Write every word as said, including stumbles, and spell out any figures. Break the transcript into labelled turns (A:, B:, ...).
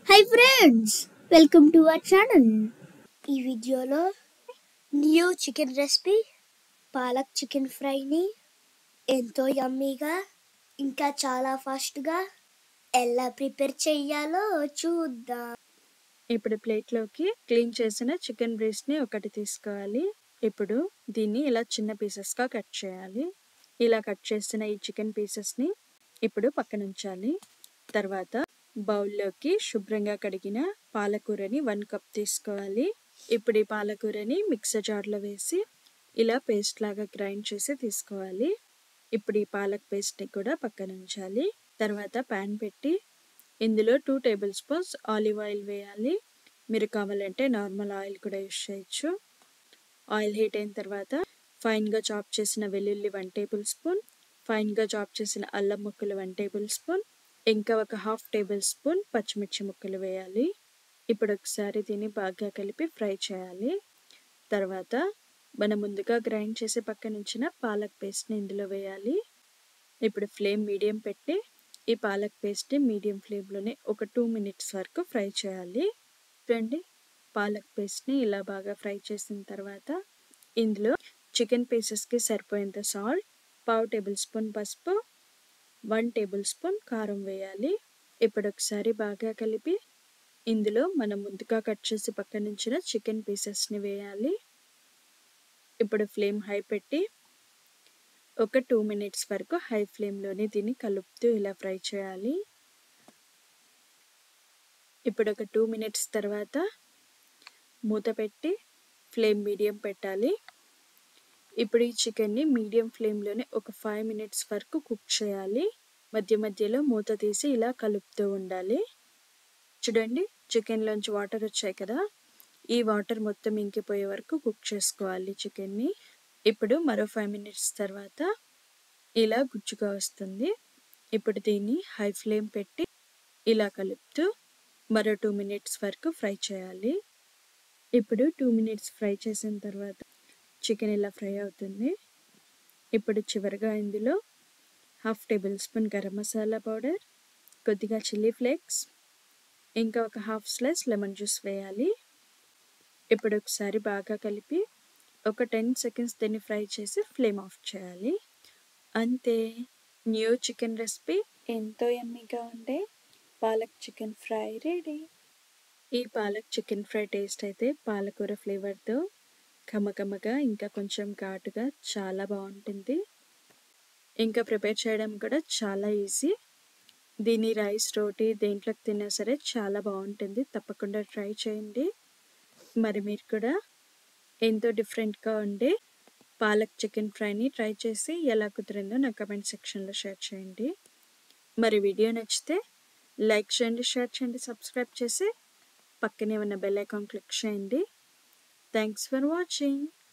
A: Hi friends, welcome to our channel. ఈ వీడియోలో new chicken recipe palak chicken ఫ్రైని ఎంతో యమ్మీగా ఇంకా చాలా ఫాస్ట్గా ఎలా ప్రిపేర్ చేయాలో చూద్దాం.
B: ఇప్పుడు ప్లేట్లోకి క్లీన్ చేసిన చికెన్ బ్రెస్ట్ని ఒకటి తీసుకోవాలి. ఇప్పుడు దీన్ని ఇలా చిన్న పీసెస్గా కట్ చేయాలి. ఇలా కట్ చేసిన ఈ చికెన్ పీసెస్ని ఇప్పుడు పక్కన ఉంచాలి. తర్వాత బౌల్లోకి శుభ్రంగా కడిగిన పాలకూరని వన్ కప్ తీసుకోవాలి. ఇప్పుడు ఈ పాలకూరని మిక్సర్ జార్లో వేసి ఇలా పేస్ట్ లాగా గ్రైండ్ చేసి తీసుకోవాలి. ఇప్పుడు ఈ పాలక్ పేస్ట్ని కూడా పక్కన ఉంచాలి. తర్వాత ప్యాన్ పెట్టి ఇందులో two tablespoons olive oil వేయాలి. మీరు కావాలంటే నార్మల్ ఆయిల్ కూడా యూస్ చేయొచ్చు. ఆయిల్ హీట్ అయిన తర్వాత ఫైన్గా చాప్ చేసిన వెల్లుల్లి వన్ టేబుల్ స్పూన్, ఫైన్గా చాప్ చేసిన అల్లం ముక్కలు వన్ టేబుల్ స్పూన్, ఇంకా ఒక హాఫ్ టేబుల్ స్పూన్ పచ్చిమిర్చి ముక్కలు వేయాలి. ఇప్పుడు ఒకసారి దీన్ని బాగా కలిపి ఫ్రై చేయాలి. తర్వాత మనం ముందుగా గ్రైండ్ చేసి పక్కన ఉంచిన పాలక్ పేస్ట్ని ఇందులో వేయాలి. ఇప్పుడు ఫ్లేమ్ మీడియం పెట్టి ఈ పాలక్ పేస్ట్ని మీడియం ఫ్లేమ్లోనే ఒక టూ మినిట్స్ వరకు ఫ్రై చేయాలి. చూడండి, పాలక్ పేస్ట్ని ఇలా బాగా ఫ్రై చేసిన తర్వాత ఇందులో చికెన్ పీసెస్కి సరిపోయేంత సాల్ట్, పావు టేబుల్ స్పూన్ పసుపు, వన్ టేబుల్ స్పూన్ కారం వేయాలి. ఇప్పుడు ఒకసారి బాగా కలిపి ఇందులో మనం ముందుగా కట్ చేసి పక్కన ఉంచిన చికెన్ పీసెస్ని వేయాలి. ఇప్పుడు ఫ్లేమ్ హై పెట్టి ఒక టూ మినిట్స్ వరకు హై ఫ్లేమ్లోనే దీన్ని కలుపుతూ ఇలా ఫ్రై చేయాలి. ఇప్పుడు ఒక టూ మినిట్స్ తర్వాత మూత పెట్టి ఫ్లేమ్ మీడియం పెట్టాలి. ఇప్పుడు ఈ చికెన్ని మీడియం ఫ్లేమ్లోనే ఒక ఫైవ్ మినిట్స్ వరకు కుక్ చేయాలి. మధ్య మధ్యలో మూత తీసి ఇలా కలుపుతూ ఉండాలి. చూడండి, చికెన్లోంచి వాటర్ వచ్చాయి కదా, ఈ వాటర్ మొత్తం ఇంకిపోయే వరకు కుక్ చేసుకోవాలి చికెన్ని. ఇప్పుడు మరో ఫైవ్ మినిట్స్ తర్వాత ఇలా గుజ్జుగా వస్తుంది. ఇప్పుడు దీన్ని హై ఫ్లేమ్ పెట్టి ఇలా కలుపుతూ మరో టూ మినిట్స్ వరకు ఫ్రై చేయాలి. ఇప్పుడు టూ మినిట్స్ ఫ్రై చేసిన తర్వాత చికెన్ ఇలా ఫ్రై అవుతుంది. ఇప్పుడు చివరిగా ఇందులో half tablespoon garam masala powder, కొద్దిగా చిల్లీ ఫ్లేక్స్, ఇంకా ఒక హాఫ్ స్లైస్ లెమన్ జ్యూస్ వేయాలి. ఇప్పుడు ఒకసారి బాగా కలిపి ఒక టెన్ సెకండ్స్ దీన్ని ఫ్రై చేసి ఫ్లేమ్ ఆఫ్ చేయాలి. అంతే, న్యూ చికెన్ రెసిపీ ఎంతో యమ్మీగా ఉండే పాలక్ చికెన్ ఫ్రై రెడీ. ఈ పాలక్ చికెన్ ఫ్రై టేస్ట్ అయితే పాలకూర ఫ్లేవర్తో కమ్మకమ్మగా ఇంకా కొంచెం ఘాటుగా చాలా బాగుంటుంది. ఇంకా ప్రిపేర్ చేయడం కూడా చాలా ఈజీ. దీని రైస్, రోటీ దేంట్లోకి తిన్నా సరే చాలా బాగుంటుంది. తప్పకుండా ట్రై చేయండి. మరి మీరు కూడా ఎంతో డిఫరెంట్గా ఉండే పాలక్ చికెన్ ఫ్రైని ట్రై చేసి ఎలా కుదిరిందో నా కమెంట్ సెక్షన్లో షేర్ చేయండి. మరి వీడియో నచ్చితే లైక్ చేయండి, షేర్ చేయండి, సబ్స్క్రైబ్ చేసి పక్కనే ఉన్న బెల్ ఐకాన్ క్లిక్ చేయండి. Thanks for watching.